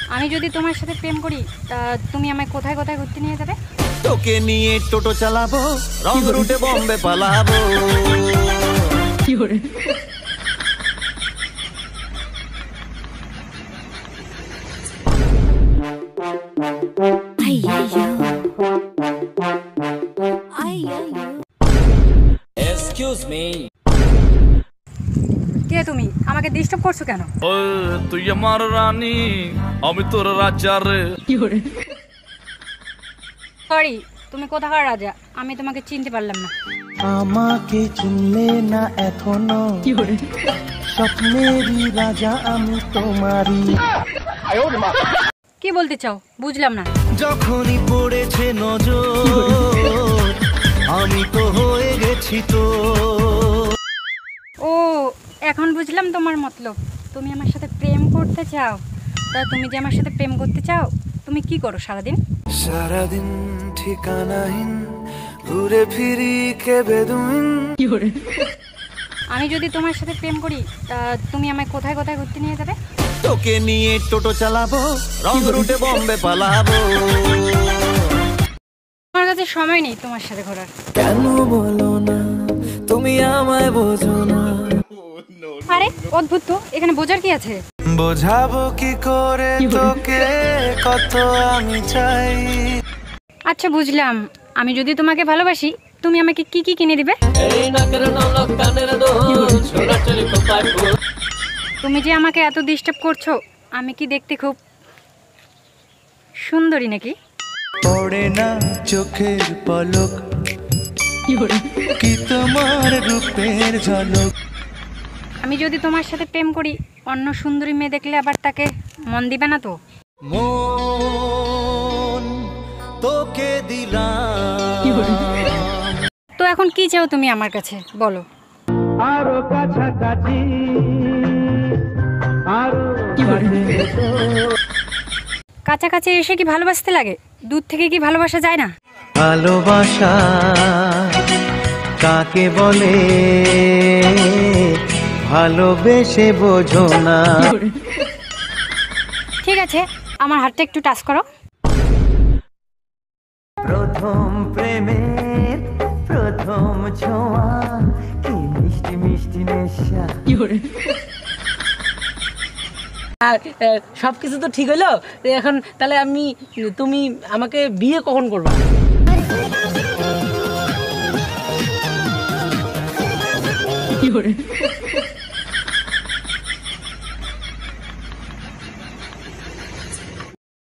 আমি যদি তোমার সাথে প্রেম করি তা তুমি আমায় কোথায় কোথায় ঘুরতে নিয়ে যাবে? তোকে নিয়ে টোটো চালাবো, রং রুটে বম্বে পালাবো। কি করে? এক্সকিউজ মি, কে তুমি? আমাকে ডিস্টার্ব করছো কেন? তুই আমার রানী, আমি তোর রাজা রে। সরি, তুমি কোথাকার রাজা? আমি তোমাকে চিনতে পারলাম না। আমাকে চিনলে না এখনো? স্বপ্নেরই রাজা আমি তোমারই। কি বলতে চাও? বুঝলাম না। যখনই পড়েছে নজর আমি তো হয়ে গেছি তো। ও, এখন বুঝলাম তোমার মতলব। তুমি আমার সাথে প্রেম করতে চাও। তা তুমি যে আমার সাথে প্রেম করতে চাও, তুমি কি করো সারাদিন? সারাদিন ঠিকানাহীন ঘুরে ফিরি কে বেদুইন। আমি যদি তোমার সাথে প্রেম করি তা তুমি আমায় কোথায় কোথায় ঘুরতে নিয়ে যাবে? তোকে নিয়ে টোটো চালাবো, রং রুটে বম্বে পালাবো। আমার কাছে সময় নেই তোমার সাথে ঘোরার। কেন বলো না তুমি আমায় বোঝো না? আরে অদ্ভুত তো, এখানে বোঝার কি আছে? বোঝাবো কি করে তোকে কত আমি চাই। আচ্ছা বুঝলাম, আমি যদি তোমাকে ভালোবাসি তুমি আমাকে কি কি কিনে দিবে? তুমি যে আমাকে এত ডিস্টার্ব করছো, আমি কি দেখতে খুব সুন্দরী নাকি? পড়ে না চোখের পলক কি তোমার রূপের ঝলক। আমি যদি তোমার সাথে প্রেম করি, অন্য সুন্দরী মেয়ে দেখলে আবার তাকে মন দিবে না তো? মন তোকে দিলাম। তো এখন কি চাও তুমি আমার কাছে, বলো? আরো কাছাকাছি, আরো কাছাকাছি এসে কি ভালোবাসতে লাগে? দূর থেকে কি ভালোবাসা যায় না? ভালোবাসা কাকে বলে ভালোবেসে বোঝো না। ঠিক আছে, আমার হাতটা একটু টাচ করো। প্রথম প্রেমের প্রথম ছোঁয়া কি মিষ্টি মিষ্টি নেশা। সবকিছু তো ঠিক হলো, এখন তাহলে তুমি আমাকে বিয়ে কখন করবা?